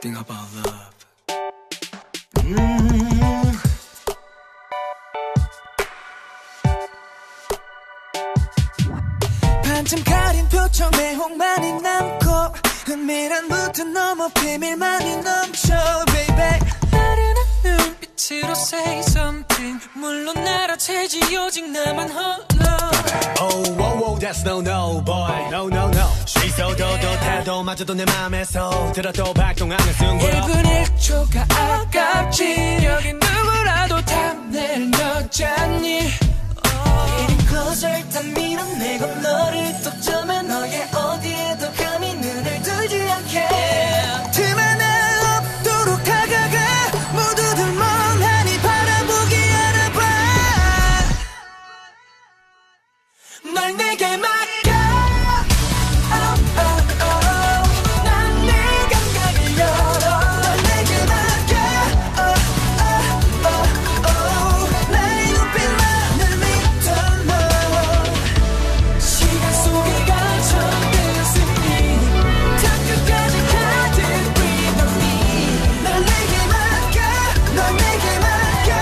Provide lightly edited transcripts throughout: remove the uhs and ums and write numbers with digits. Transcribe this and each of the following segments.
everything about love. 반쯤 가린 표정 매혹만이 남고 은밀한 무드 넘어 비밀만이 넘쳐 baby. 나른한 눈빛으로 say something. 물론 알아채지 오직 나만 홀로. Oh, whoa, whoa, that's no, no, boy. No, no, no. 시소도 태도 마저도 내 맘에서 들어도 발동하는 승부로 1분 1초가 아깝지. 여기 누구라도 탐낼 여자니. Getting closer 다 밀어내고 너를 독점해 너의 어디에도 감히 눈을 들지 않게 틈 하나 없도록 다가가 모두들 멍하니 바라보기 알아봐 널 내게 맡겨 난 내 감각을 열어 널 내게 맡겨 나의 눈빛만을 믿어 너 시간 속에 갇혀든 승리 다 끝까지 가득 breathe on me 널 내게 맡겨 널 내게 맡겨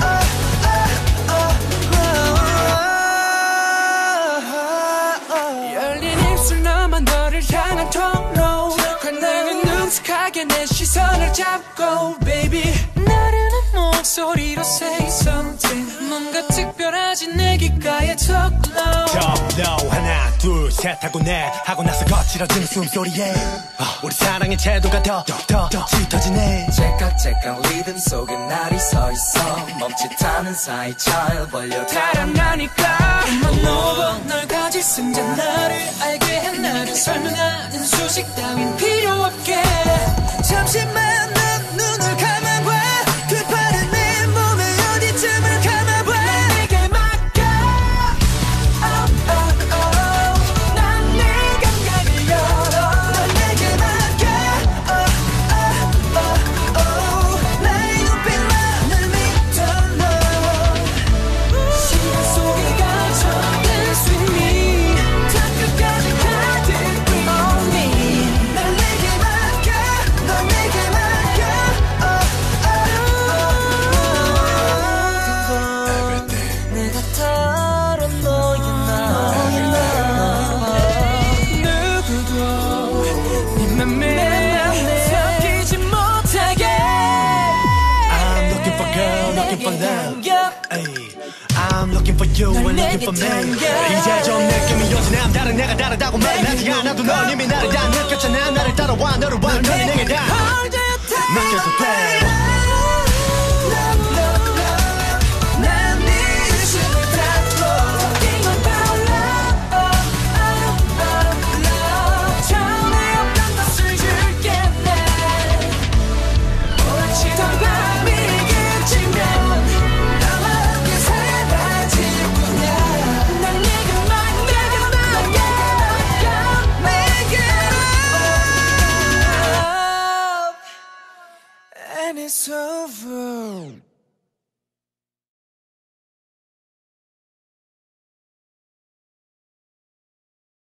열린 입술 너만 너를 향한 통로. 관나는 능숙하게 내 시선을 잡고 baby. 나른한 목소리로 say something. 뭔가 특별하지 내 귓가에 talk low. Talk low 하나 둘 셋 하고 내 하고 나서 거칠어지는 숨소리에 우리 사랑의 채도가 더 짙어지네. 째깍째깍 리듬 속에 날이 서 있어 멈칫하는 사이 잘 벌려 달아나니까 넌 오고 널 가질 승자 나를 알게 해 나를 설명하는 수식 따윈 필요 없게. 잠시만 넌 눈을 감아봐 그 파란 내 몸의 어디쯤을 감아봐 날 내게 맡겨 난 내 감각을 열어 널 내게 맡겨 나의 눈빛만을 믿어 너 시간 속에 갇혀든 sweet 다 끝까지 가득 breathe on me 날 내게 맡겨 널 내게 맡겨 Everything. 내가 털어놓은 누구도 네 맘에 섞이지 못하게. I'm looking for girl, looking for love. Ay, I'm looking for you and looking for me. 이제 좀 느낌이 오지 남다른 내가 다르다고 말하지 않아도 넌 이미 나를 다 느꼈잖아. 나를 따라와 너를 봐 너는 내게 다 맡겨도 돼. 난네 의식을 닫고 Think about love 전에 없던 것을 줄게 난 오래치던 밤이 그치면 나와 함께 사라질 뿐이야 난 내게 맡겨 내게 And it's over